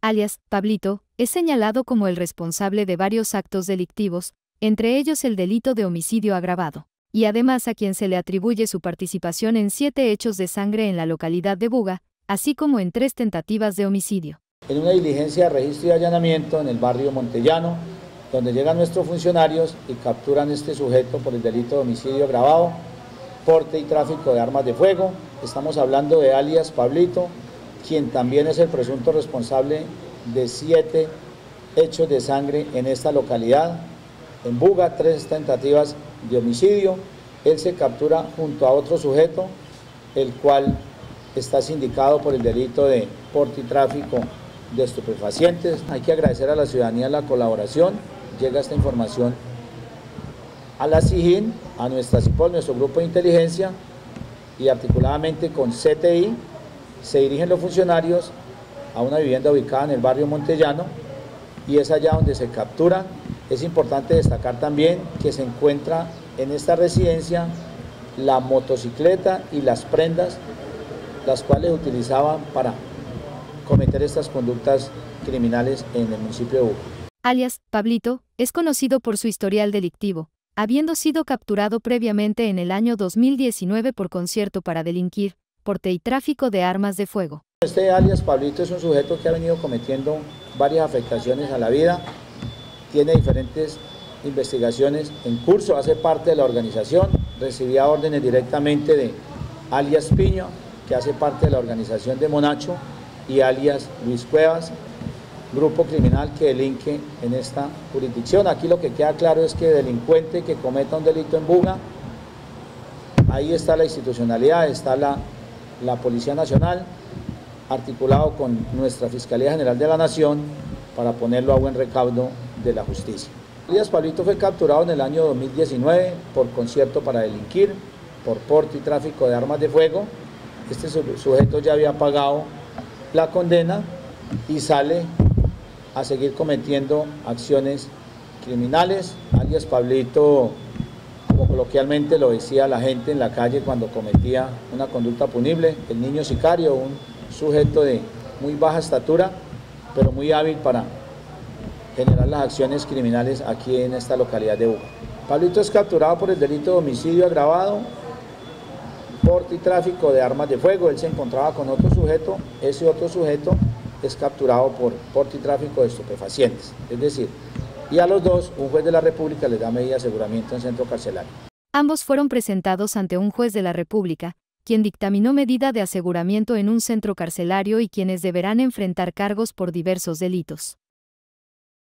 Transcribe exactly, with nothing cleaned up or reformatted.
alias Pablito, es señalado como el responsable de varios actos delictivos, entre ellos el delito de homicidio agravado, y además a quien se le atribuye su participación en siete hechos de sangre en la localidad de Buga, así como en tres tentativas de homicidio. En una diligencia de registro y allanamiento en el barrio Montellano, donde llegan nuestros funcionarios y capturan a este sujeto por el delito de homicidio agravado, porte y tráfico de armas de fuego. Estamos hablando de alias Pablito, quien también es el presunto responsable de siete hechos de sangre en esta localidad. En Buga, tres tentativas de homicidio. Él se captura junto a otro sujeto, el cual está sindicado por el delito de porte y tráfico de estupefacientes. Hay que agradecer a la ciudadanía la colaboración. Llega esta información a la SIJIN, a nuestra CIPOL, nuestro grupo de inteligencia, y articuladamente con C T I se dirigen los funcionarios a una vivienda ubicada en el barrio Montellano, y es allá donde se captura. Es importante destacar también que se encuentra en esta residencia la motocicleta y las prendas, las cuales utilizaban para cometer estas conductas criminales en el municipio de Buga. Alias Pablito es conocido por su historial delictivo, habiendo sido capturado previamente en el año dos mil diecinueve por concierto para delinquir, porte y tráfico de armas de fuego. Este alias Pablito es un sujeto que ha venido cometiendo varias afectaciones a la vida, tiene diferentes investigaciones en curso, hace parte de la organización, recibía órdenes directamente de alias Piño, que hace parte de la organización de Monacho, y alias Luis Cuevas, grupo criminal que delinque en esta jurisdicción. Aquí lo que queda claro es que delincuente que cometa un delito en Buga, ahí está la institucionalidad, está la, la Policía Nacional, articulado con nuestra Fiscalía General de la Nación para ponerlo a buen recaudo de la justicia. Alias Pablito fue capturado en el año dos mil diecinueve por concierto para delinquir, por porte y tráfico de armas de fuego. Este sujeto ya había pagado la condena y sale a seguir cometiendo acciones criminales. Alias Pablito, como coloquialmente lo decía la gente en la calle cuando cometía una conducta punible, el niño sicario, un sujeto de muy baja estatura, pero muy hábil para generar las acciones criminales aquí en esta localidad de Buga. Pablito es capturado por el delito de homicidio agravado, porte y tráfico de armas de fuego. Él se encontraba con otro sujeto, ese otro sujeto es capturado por porte y tráfico de estupefacientes. Es decir, y a los dos, un juez de la República les da medida de aseguramiento en centro carcelario. Ambos fueron presentados ante un juez de la República, quien dictaminó medida de aseguramiento en un centro carcelario y quienes deberán enfrentar cargos por diversos delitos.